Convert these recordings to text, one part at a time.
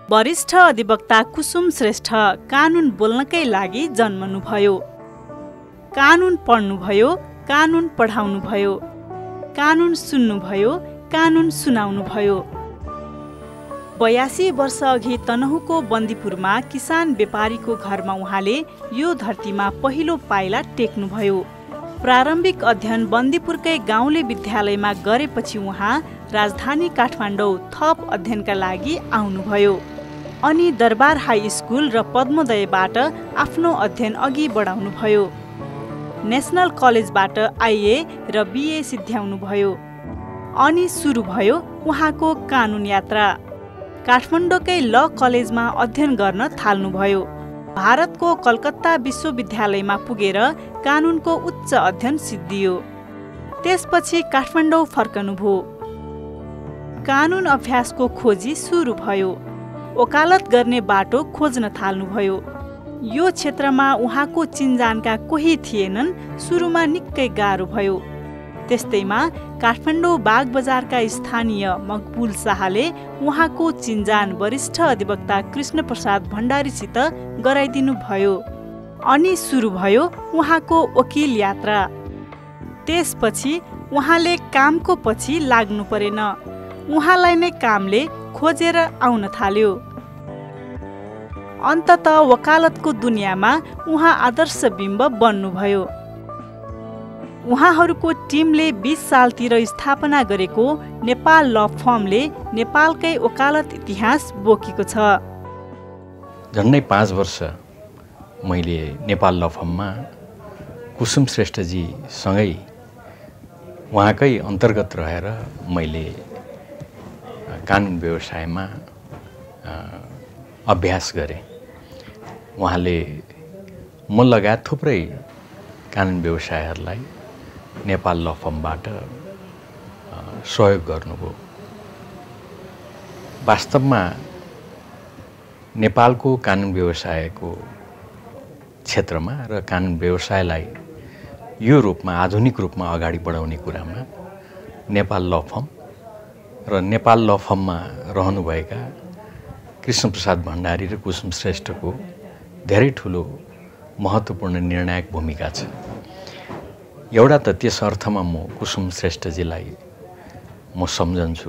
वरिष्ठ अधिवक्ता कुसुम श्रेष्ठ कानुन बोल्नकै लागि जन्मनुभयो। कानुन पढ्नुभयो, कानुन पढाउनुभयो, कानुन सुन्नुभयो, कानुन सुनाउनुभयो। 82 वर्ष अघि तनहुँको बन्दीपुरमा किसान व्यापारीको घरमा उहाँले यो धरतीमा पहिलो पाइला टेक्नुभयो। प्रारम्भिक अध्ययन बन्दीपुरकै गाउँले विद्यालयमा गरेपछि उहाँ राजधानी काठमाडौँ थप अध्ययनका लागि आउनुभयो। अनि दरबार हाई स्कुल र पद्मोदयबाट आफ्नो अध्ययन अघि बढाउनुभयो। नेसनल कलेजबाट आइए र बिए सिद्ध्याउनुभयो। अनि सुरु भयो उहाँको कानुन यात्रा। काठमाडौँकै ल कलेजमा अध्ययन गर्न थाल्नुभयो। भारतको कलकत्ता विश्वविद्यालयमा पुगेर कानुनको उच्च अध्ययन सिद्धियो। त्यसपछि काठमाडौँ फर्कनुभयो। कानुन अभ्यासको खोजी सुरु भयो। वकालत गर्ने बाटो खोज्न थाल्नुभयो। यो क्षेत्रमा उहाँको चिन्जानका कोही थिएनन्। सुरुमा निकै गाह्रो भयो। त्यस्तैमा काठमाडौँ बागबजारका स्थानीय मकबुल शाहले उहाँको चिन्जान वरिष्ठ अधिवक्ता कृष्णप्रसाद भण्डारीसित गराइदिनु भयो। अनि सुरु भयो उहाँको वकिल यात्रा। त्यसपछि उहाँले कामको पछि लाग्नु परेन। उहाँलाई नै कामले खोजेर आउन थाल्यो। अन्ततः वकालतको दुनियाँमा उहाँ आदर्श बिम्ब बन्नुभयो। उहाँहरूको टिमले 20 सालतिर स्थापना गरेको नेपाल ल फर्मले नेपालकै वकालत इतिहास बोकेको छ। झन्डै 5 वर्ष मैले नेपाल ल फर्ममा कुसुम श्रेष्ठजी सँगै उहाँकै अन्तर्गत रहेर मैले कानुन व्यवसायमा अभ्यास गरेँ। उहाँले म लगायत थुप्रै कानुन व्यवसायहरूलाई नेपाल ल फर्मबाट सहयोग गर्नुभयो। वास्तवमा नेपालको कानुन व्यवसायको क्षेत्रमा र कानुन व्यवसायलाई यो रूपमा आधुनिक रूपमा अगाडि बढाउने कुरामा नेपाल ल फर्म र नेपाल ल फर्ममा रहनुभएका कृष्णप्रसाद भण्डारी र कुसुम श्रेष्ठको धेरै ठुलो महत्त्वपूर्ण निर्णायक भूमिका छ। एउटा त त्यस अर्थमा म कुसुम श्रेष्ठजीलाई म सम्झन्छु।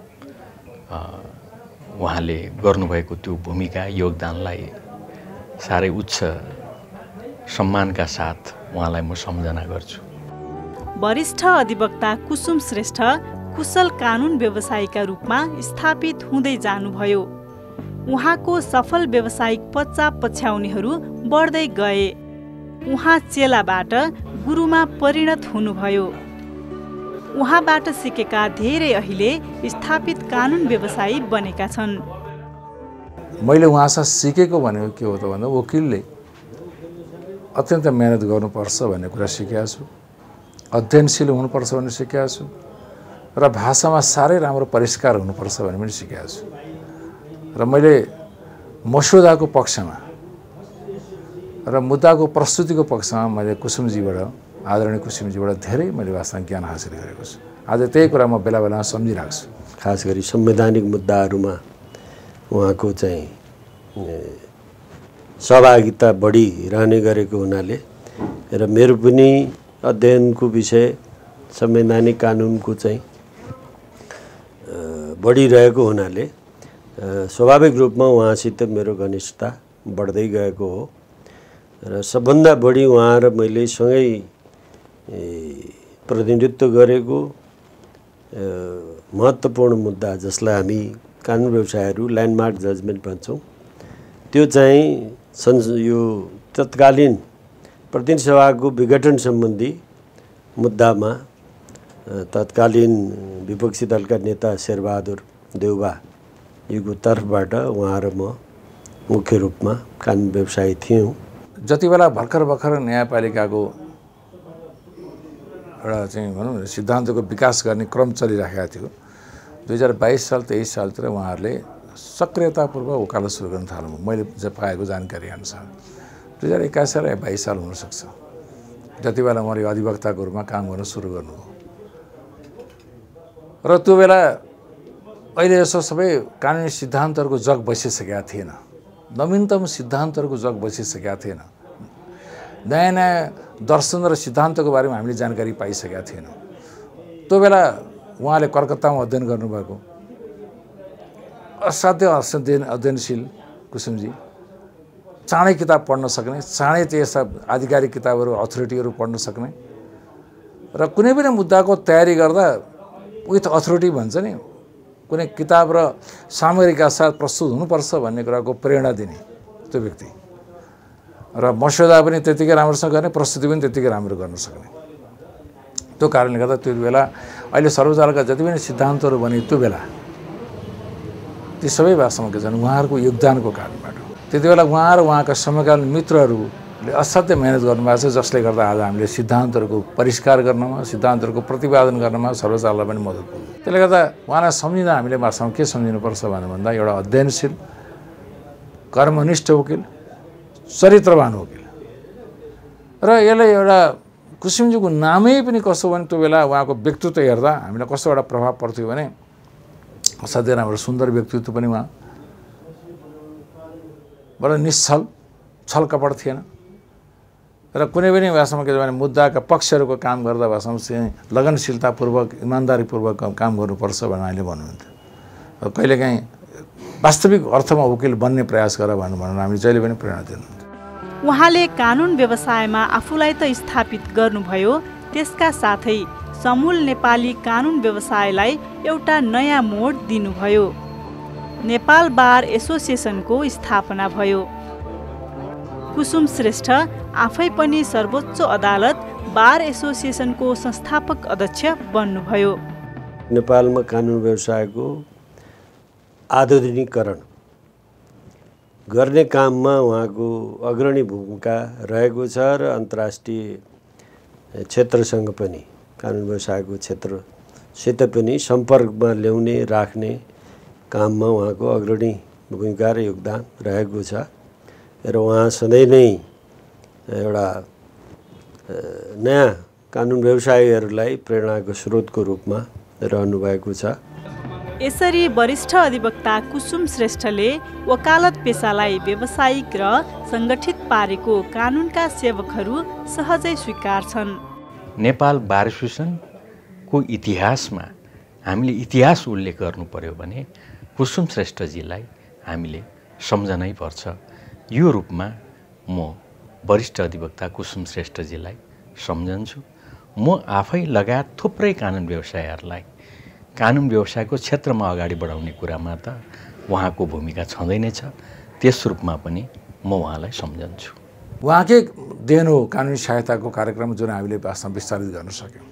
उहाँले गर्नुभएको त्यो भूमिका योगदानलाई साह्रै उच्च सम्मानका साथ उहाँलाई म सम्झना गर्छु। वरिष्ठ अधिवक्ता कुसुम श्रेष्ठ कुशल कानुन व्यवसायीका रूपमा स्थापित हुँदै जानुभयो। उहाँको सफल व्यावसायिक पच्चा पछ्याउनेहरू बढ्दै गए। उहाँ चेलाबाट गुरुमा परिणत हुनुभयो। उहाँबाट सिकेका धेरै अहिले स्थापित कानुन व्यवसायी बनेका छन्। मैले उहाँसँग सिकेको भनेको के हो त भन्दा वकिलले अत्यन्त मेहनत गर्नुपर्छ भन्ने कुरा सिकेको छु। अध्ययनशील हुनुपर्छ भन्ने सिकेको छु र भाषामा साह्रै राम्रो परिष्कार हुनुपर्छ भन्ने पनि सिकेको छु। र मैले मसौदाको पक्षमा र मुद्दाको प्रस्तुतिको पक्षमा मैले कुसुमजीबाट आदरणीय कुसुमजीबाट धेरै मैले वास्तवमा ज्ञान हासिल गरेको छु। आज त्यही कुरा म बेला बेलामा सम्झिरहेको छु। खास गरी संवैधानिक मुद्दाहरूमा उहाँको चाहिँ सहभागिता बढी रहने गरेको हुनाले र मेरो पनि अध्ययनको विषय संवैधानिक कानुनको चाहिँ बढी रहेको हुनाले स्वाभाविक रूपमा उहाँसित मेरो घनिष्ठता बढ्दै गएको हो र सबभन्दा बढी उहाँ र मैले सँगै प्रतिनिधित्व गरेको महत्त्वपूर्ण मुद्दा जसलाई हामी कानुन व्यवसायहरू ल्यान्डमार्क जजमेन्ट भन्छौँ, त्यो चाहिँ यो तत्कालीन प्रतिनिधि सभाको विघटन सम्बन्धी मुद्दामा तत्कालीन विपक्षी दलका नेता शेरबहादुर देउबा यो तर्फबाट उहाँ र म मुख्य रूपमा कानुन व्यवसायी थियौँ। जति बेला भर्खर न्यायपालिकाको एउटा चाहिँ भनौँ न सिद्धान्तको विकास गर्ने क्रम चलिराखेको थियो। 2022 साल 23 सालतिर उहाँहरूले सक्रियतापूर्वक वकालत सुरु गर्न थाल्नु। मैले पाएको जानकारी अनुसार 2021 र 22 साल हुनसक्छ। जति बेला उहाँले अधिवक्ताको रूपमा काम गर्न सुरु गर्नुभयो र त्यो बेला अहिले यसो सबै कानुनी सिद्धान्तहरूको जग बसिसकेका थिएन, नवीनतम सिद्धान्तहरूको जग बसिसकेका थिएन, नयाँ नयाँ दर्शन र सिद्धान्तको बारेमा हामीले जानकारी पाइसकेका थिएनौँ। त्यो बेला उहाँले कलकत्तामा अध्ययन गर्नुभएको, असाध्य अध्ययनशील कुसुमजी, चाँडै किताब पढ्न सक्ने, चाँडै त्यस्ता आधिकारिक किताबहरू अथोरिटीहरू पढ्न सक्ने र कुनै पनि मुद्दाको तयारी गर्दा विथ अथोरिटी भन्छ नि, कुनै किताब र सामग्रीका साथ प्रस्तुत हुनुपर्छ भन्ने कुराको प्रेरणा दिने त्यो व्यक्ति र मस्यौदा पनि त्यतिकै राम्रोसँग गर्ने, प्रस्तुति पनि त्यतिकै राम्रो गर्न सक्ने। त्यो कारणले गर्दा त्यो बेला अहिले सर्वोच्चका जति पनि सिद्धान्तहरू बने त्यो बेला ती सबै भाषामा के छन् उहाँहरूको योगदानको कारणबाट। त्यति बेला उहाँ र उहाँका समकालीन मित्रहरूले असाध्य मेहनत गर्नुभएको छ, जसले गर्दा आज हामीले सिद्धान्तहरूको परिष्कार गर्नमा, सिद्धान्तहरूको प्रतिपादन गर्नमा सर्वोच्चलाई पनि मद्दत पुग्यो। त्यसले गर्दा उहाँलाई सम्झिँदा हामीले भाषामा के सम्झिनुपर्छ भन्दा एउटा अध्ययनशील, कर्मनिष्ठ वकिल, चरित्रवान वकिल र यसले एउटा कुसुमजीको नामै पनि कस्तो भने त्यो बेला उहाँको व्यक्तित्व हेर्दा हामीलाई कस्तो एउटा प्रभाव पर्थ्यो भने असाध्यै राम्रो सुन्दर व्यक्तित्व पनि उहाँ, बडा निश्चल, छल कपट थिएन र कुनै पनि भाषामा के भने मुद्दाका पक्षहरूको काम गर्दा भाषामा चाहिँ लगनशीलतापूर्वक इमान्दारीपूर्वक काम गर्नुपर्छ भनेर अहिले भन्नुहुन्थ्यो। कहिलेकाहीँ वास्तविक अर्थमा वकिल बन्ने प्रयास गर भनेर हामीले जहिले पनि प्रेरणा दिनुहुन्थ्यो। उहाँले कानुन व्यवसायमा आफूलाई त स्थापित गर्नुभयो, त्यसका साथै समूल नेपाली कानुन व्यवसायलाई एउटा नयाँ मोड दिनुभयो। नेपाल बार एसोसिएसनको स्थापना भयो। कुसुम श्रेष्ठ आफै पनि सर्वोच्च अदालत बार एसोसिएसनको संस्थापक अध्यक्ष बन्नुभयो। नेपालमा कानुन व्यवसायको आधुनिकीकरण गर्ने काममा उहाँको अग्रणी भूमिका रहेको छ र अन्तर्राष्ट्रिय क्षेत्रसँग पनि कानुन व्यवसायको क्षेत्रसित पनि सम्पर्कमा ल्याउने राख्ने काममा उहाँको अग्रणी भूमिका र योगदान रहेको छ र उहाँ सधैँ नै एउटा नयाँ कानुन व्यवसायीहरूलाई प्रेरणाको स्रोतको रूपमा रहनुभएको छ। यसरी वरिष्ठ अधिवक्ता कुसुम श्रेष्ठले वकालत पेसालाई व्यावसायिक र सङ्गठित पारेको कानुनका सेवकहरू सहजै स्वीकार्छन्। नेपाल बार एसोसिएसनको इतिहासमा हामीले इतिहास उल्लेख गर्नु पर्यो भने कुसुम श्रेष्ठजीलाई हामीले सम्झनै पर्छ। यो रूपमा म वरिष्ठ अधिवक्ता कुसुम श्रेष्ठजीलाई सम्झन्छु। म आफै लगायत थुप्रै कानुन व्यवसायहरूलाई कानुन व्यवसायको क्षेत्रमा अगाडि बढाउने कुरामा त उहाँको भूमिका छँदै नै छ, त्यस रूपमा पनि म उहाँलाई सम्झन्छु। उहाँकै देन हो कानुनी सहायताको कार्यक्रम जुन हामीले वास्तवमा विस्तारित गर्न सक्यौँ।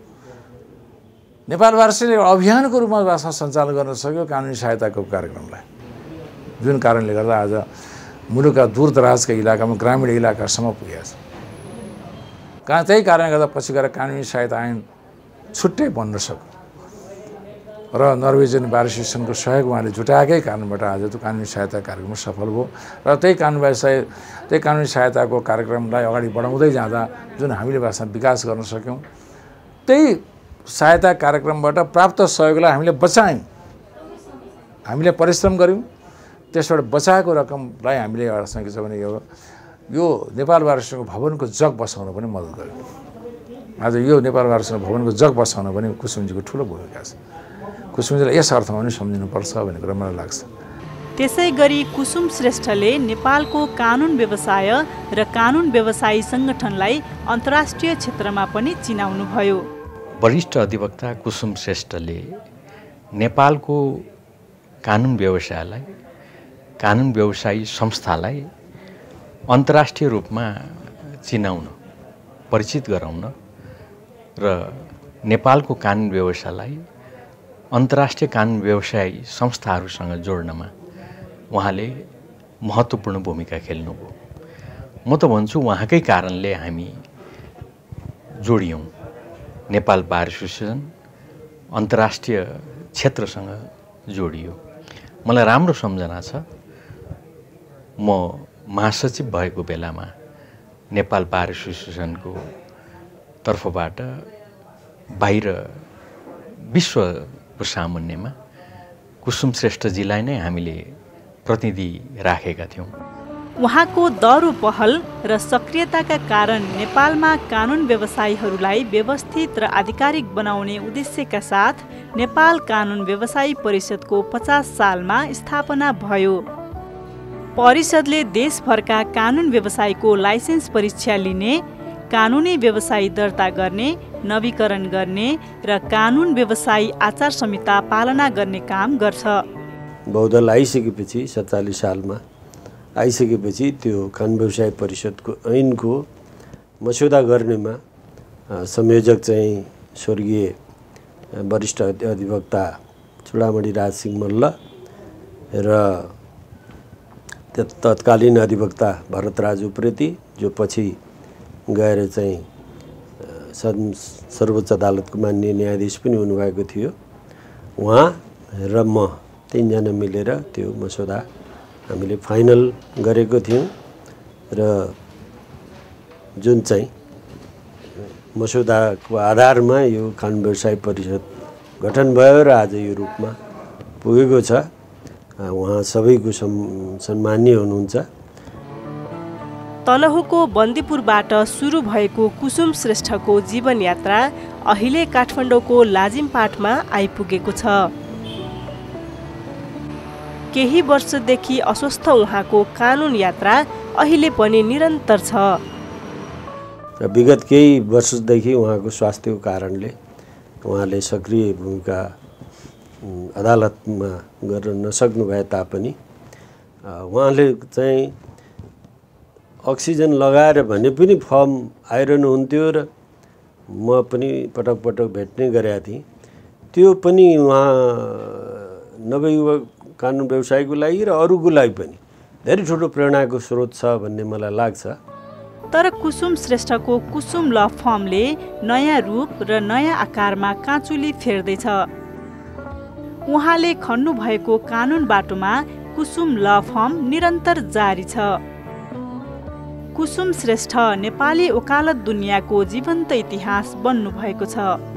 नेपाल वारसले अभियानको रूपमा वास्तवमा सञ्चालन गर्न सक्यो कानुनी सहायताको कार्यक्रमलाई, जुन कारणले गर्दा आज मुलुकका दूरदराजका इलाकामा ग्रामीण इलाकासम्म पुगेको छ। त्यही कारणले गर्दा पछि गएर कानुनी सहायता ऐन छुट्टै बन्न सक्यो र नर्वेजियन बार एसोसिएसनको सहयोग उहाँले जुटाएकै कारणबाट आज त्यो कानुनी सहायता कार्यक्रम सफल भयो र त्यही कानुनी सहायताको कार्यक्रमलाई अगाडि बढाउँदै जाँदा जुन हामीले वास्तवमा विकास गर्न सक्यौँ, त्यही सहायता कार्यक्रमबाट प्राप्त सहयोगलाई हामीले बचायौँ, हामीले परिश्रम गऱ्यौँ, त्यसबाट बचाएको रकमलाई हामीले एउटा के छ भने यो नेपाल बार एसोसिएसनको भवनको जग बसाउन पनि मद्दत गर्यो। आज यो नेपाल बार एसोसिएसनको भवनको जग बसाउन पनि कुसुमजीको ठुलो भूमिका छ। कुसुमजीलाई यस अर्थमा पनि सम्झिनुपर्छ भन्ने कुरा मलाई लाग्छ। त्यसै गरी कुसुम श्रेष्ठले नेपालको कानुन व्यवसाय र कानुन व्यवसायी सङ्गठनलाई अन्तर्राष्ट्रिय क्षेत्रमा पनि चिनाउनुभयो। वरिष्ठ अधिवक्ता कुसुम श्रेष्ठले नेपालको कानुन व्यवसायलाई, कानुन व्यवसायी संस्थालाई अन्तर्राष्ट्रिय रूपमा चिनाउन, परिचित गराउन र नेपालको कानुन व्यवसायलाई अन्तर्राष्ट्रिय कानुन व्यवसायी संस्थाहरूसँग जोड्नमा उहाँले महत्त्वपूर्ण भूमिका खेल्नुभयो। म त भन्छु उहाँकै कारणले हामी जोडियौँ। नेपाल बार एसोसिएसन अन्तर्राष्ट्रिय क्षेत्रसँग जोडियो। मलाई राम्रो सम्झना छ, म महासचिव भएको बेलामा नेपाल बार एसोसिएसनको तर्फबाट बाहिर विश्वको सामुन्नेमा कुसुम श्रेष्ठजीलाई नै हामीले प्रतिनिधि राखेका थियौँ। उहाँको दह्रो पहल र सक्रियताका कारण नेपालमा कानुन व्यवसायीहरूलाई व्यवस्थित र आधिकारिक बनाउने उद्देश्यका साथ नेपाल कानुन व्यवसायी परिषदको 50 सालमा स्थापना भयो। परिषदले देशभरका कानुन व्यवसायीको लाइसेन्स परीक्षा लिने, कानुनी व्यवसायी दर्ता गर्ने, नवीकरण गर्ने र कानुन व्यवसायी आचार संहिता पालना गर्ने काम गर्छ। बहुदल आइसकेपछि 47 सालमा आइसकेपछि त्यो कानुन व्यवसाय परिषदको ऐनको मस्यौदा गर्नेमा संयोजक चाहिँ स्वर्गीय वरिष्ठ अधिवक्ता चुडामणि राज सिंह मल्ल र तत्कालीन अधिवक्ता भरतराज उप्रेती, जो पछि गएर चाहिँ सर्वोच्च अदालतको माननीय न्यायाधीश पनि हुनुभएको थियो, उहाँ र म तीनजना मिलेर त्यो मसौदा हामीले फाइनल गरेको थियौँ र जुन चाहिँ मसौदाको आधारमा यो कानुन व्यवसाय परिषद गठन भयो र आज यो रूपमा पुगेको छ। उहाँ सबैको सम्मानीय हुनुहुन्छ। तलहुको बन्दीपुरबाट सुरु भएको कुसुम श्रेष्ठको जीवन यात्रा अहिले काठमाडौँको लाजिमपाटमा आइपुगेको छ। केही वर्षदेखि अस्वस्थ उहाँको कानुन यात्रा अहिले पनि निरन्तर छ र विगत केही वर्षदेखि उहाँको स्वास्थ्यको कारणले उहाँले सक्रिय भूमिका अदालतमा गर्न नसक्नु भए तापनि उहाँले चाहिँ अक्सिजन लगाएर भने पनि फर्म आइरहनुहुन्थ्यो र म पनि पटक पटक भेट्ने गरेका थिएँ। त्यो पनि उहाँ नवयुवक कानुन व्यवसायको लागि र अरूको लागि पनि धेरै ठुलो प्रेरणाको स्रोत छ भन्ने मलाई लाग्छ। तर कुसुम श्रेष्ठको कुसुम ल फर्मले नयाँ रूप र नयाँ आकारमा काँचुली फेर्दैछ। उहाँले खन्नु भएको कानुन बाटोमा कुसुम ल फर्म निरन्तर जारी छ। कुसुम श्रेष्ठ नेपाली वकालत दुनियाँको जीवन्त इतिहास बन्नु भएको छ।